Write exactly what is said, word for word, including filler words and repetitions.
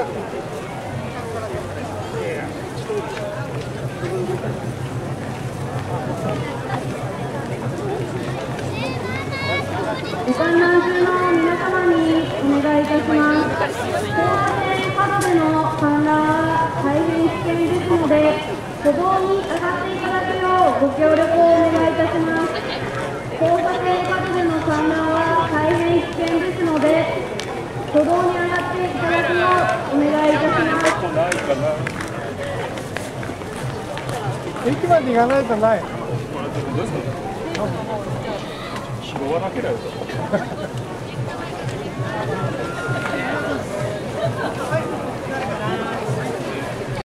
ご観覧中の皆様にお願いいたします。交差点角での観覧は大変危険ですので、歩道に上がっていただくようご協力をお願いいたします。交差点角での観覧は大変危険ですので、歩道に上がっていただくようお願いいたします。 駅まで行かないとない。 拾わなければよかった。